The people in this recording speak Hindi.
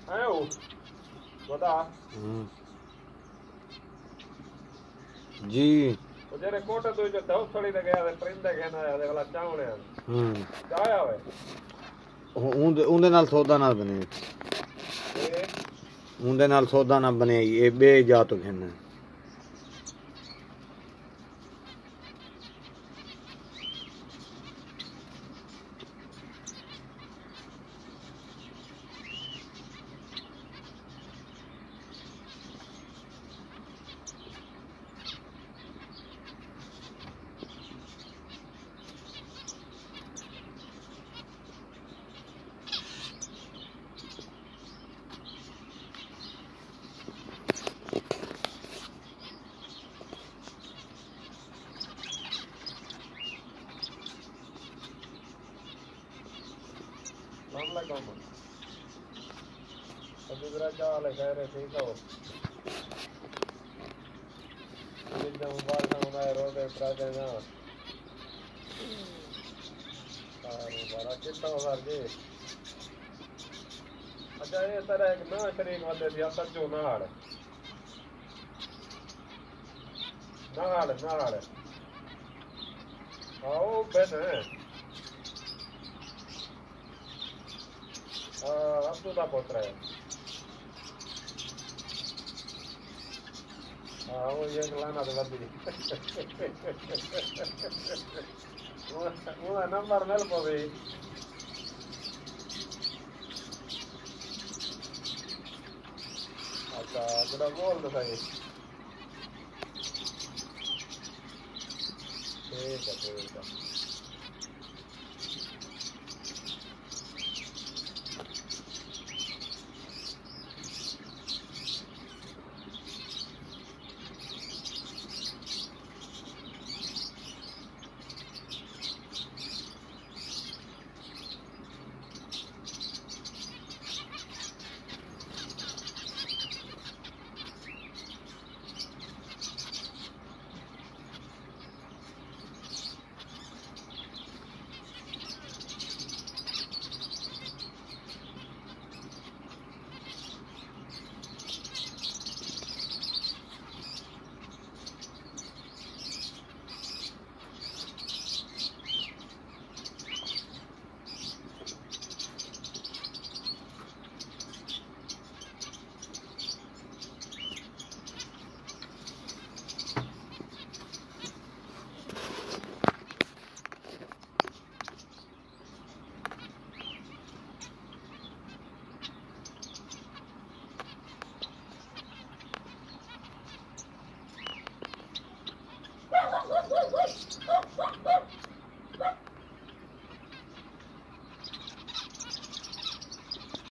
आयो बता जी वो जेरे कोटे तो जो दव थोड़ी दे गया परिंदे कहना है वाला चावले जाया वे उंदे नाल सौदा ना बने उंदे नाल सौदा ना बने ये बे जात कहना मामला कौन अभी जरा चावले कह रहे ठीक हो एकदम मुबारक हमारे रोड पे ना बड़ा कितना बार जी अच्छा ये तरह एक ना शरीक वाले दिया सच्चो नाड़ नाड़ नाड़ आओ बैठे अब्दुल का पुत्र है वो ये लाना तो बदी वो नंबर मिल पावे अच्छा जरा बोल तो सही ठीक है